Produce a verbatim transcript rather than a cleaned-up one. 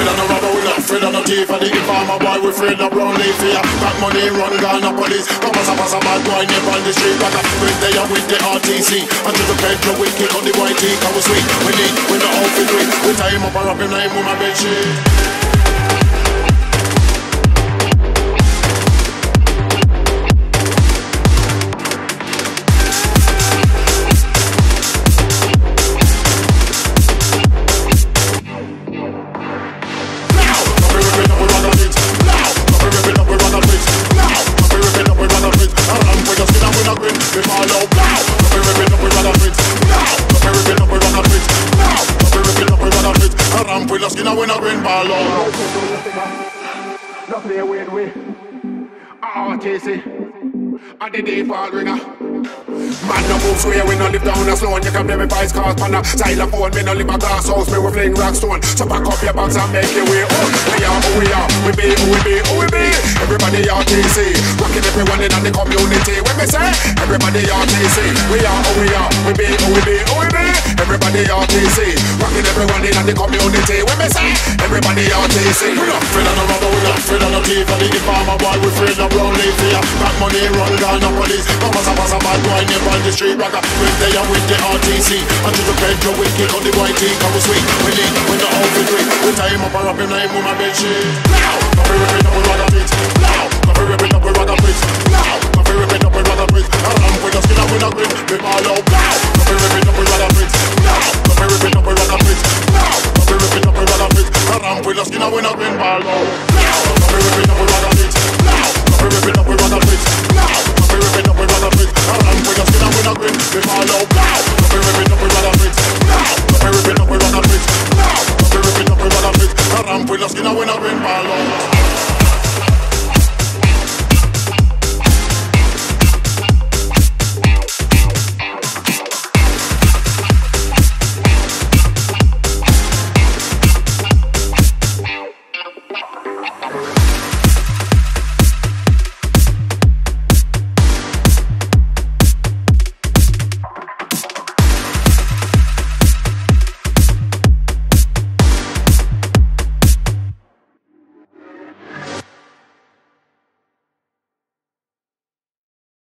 afraid of no robber, we not afraid of no thief. And the informer boy, we afraid of brown leaf here. Got money, run, gun, no police. Come pass a pass a bad boy, nip on the street. Ragga, with they are with the R T C. Until the petrol, we kick on the white tea. Cause we sweet, we need, we no outfit we. We tie him up and wrap him name with my bed sheet. We not win ball out. No play with we. R T C. And the default ringer. Man no move swear, we no live down a slow. You can play me vice cars pan a xylophone. Me no live a glass house, me we fling rock stone. So pack up your bags and make your way up. We are who we are, we be who we be, who we be. Everybody R T C, rocking everyone in the community. When me say, everybody R T C. We are who we are, we be who we be, who we be. Everybody R T C, rocking everyone in the community. When me say, everybody R T C. We not afraid of no robber, we not afraid of no thief. And the informer boy, we afraid of brown leaf here. Got money, run, gun, no police. Come pass a pass a bad boy, nip on the street. Ragga, with they are with the R T C. Until the petrol, we kick on the white tea. Cause we sweet, we lean, we no outfit we. We tie him up and wrap him name with my bed sheet. Now, coffee ripping up with Ragga bits. Now, coffee ripping up with Ragga bits. Now, coffee ripping up with Ragga bits. Around with the skin up with a grin. We all out. Now, coffee ripping up with Ragga bits. Now, coffee ripping up with Ragga bits. Now, coffee ripping up with Ragga bits. Around with the skin up with a grin. Ball out. Now, coffee ripping up with Ragga bits. Now, coffee ripping up with Ragga bits. Now, coffee ripping up with Ragga bits. Around with the skin up with a grin. We all out. Now, coffee ripping up with Ragga bits. Now, coffee ripping up with Ragga bits. Now, coffee ripping up with Ragga bits. Around with the skin up with a grin. Ball out.